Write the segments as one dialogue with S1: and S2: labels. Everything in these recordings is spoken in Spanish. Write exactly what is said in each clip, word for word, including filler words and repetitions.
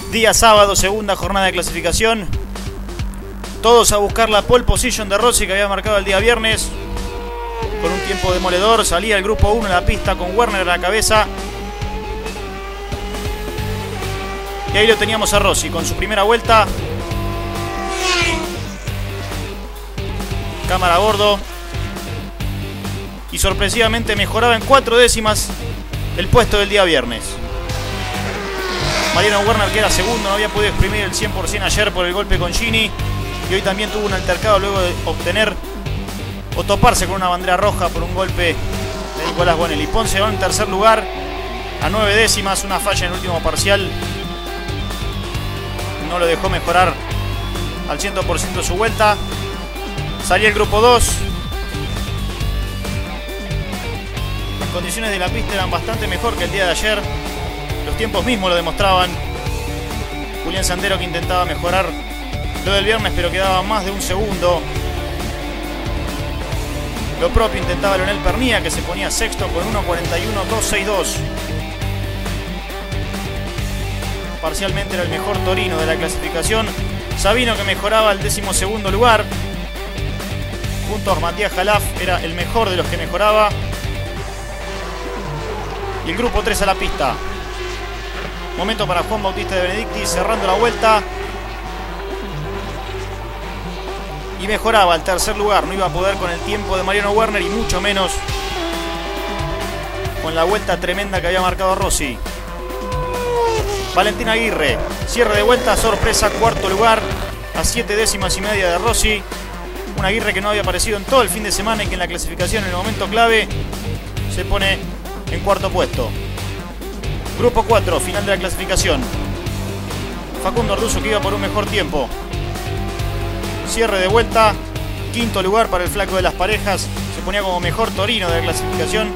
S1: Día sábado, segunda jornada de clasificación. Todos a buscar la pole position de Rossi que había marcado el día viernes. Con un tiempo demoledor, salía el grupo uno en la pista con Werner a la cabeza. Y ahí lo teníamos a Rossi con su primera vuelta. Cámara a bordo. Y sorpresivamente mejoraba en cuatro décimas el puesto del día viernes. Mariano Werner, que era segundo, no había podido exprimir el cien por ciento ayer por el golpe con Gini. Y hoy también tuvo un altercado luego de obtener o toparse con una bandera roja por un golpe de Nicolás Bonelli. Ponce va en tercer lugar a nueve décimas, una falla en el último parcial. No lo dejó mejorar al cien por ciento su vuelta. Salía el grupo dos. Las condiciones de la pista eran bastante mejor que el día de ayer. Los tiempos mismos lo demostraban. Julián Sandero, que intentaba mejorar lo del viernes, pero quedaba más de un segundo. Lo propio intentaba Leonel Pernía, que se ponía sexto con uno cuarenta y uno dos sesenta y dos. Parcialmente era el mejor Torino de la clasificación. Sabino, que mejoraba al décimo segundo lugar. Junto a Matías Jalaf era el mejor de los que mejoraba. Y el grupo tres a la pista. Momento para Juan Bautista de Benedicti cerrando la vuelta. Y mejoraba al tercer lugar. No iba a poder con el tiempo de Mariano Werner y mucho menos con la vuelta tremenda que había marcado Rossi. Valentín Aguirre, cierre de vuelta, sorpresa, cuarto lugar a siete décimas y media de Rossi. Un Aguirre que no había aparecido en todo el fin de semana y que en la clasificación en el momento clave se pone en cuarto puesto. Grupo cuatro, final de la clasificación. Facundo Arduzo, que iba por un mejor tiempo. Cierre de vuelta, quinto lugar para el flaco de las parejas. Se ponía como mejor Torino de la clasificación.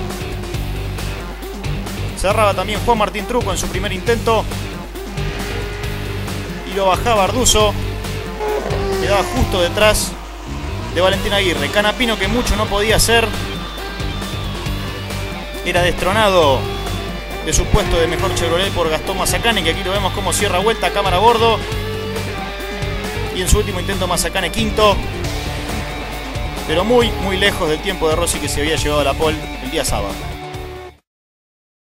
S1: Cerraba también Juan Martín Truco en su primer intento. Y lo bajaba Arduzo. Quedaba justo detrás de Valentín Aguirre. Canapino, que mucho no podía hacer. Era destronado de su puesto de mejor Chevrolet por Gastón Mazacane, que aquí lo vemos como cierra vuelta, cámara a bordo. Y en su último intento Mazacane quinto. Pero muy, muy lejos del tiempo de Rossi, que se había llevado a la pole el día sábado.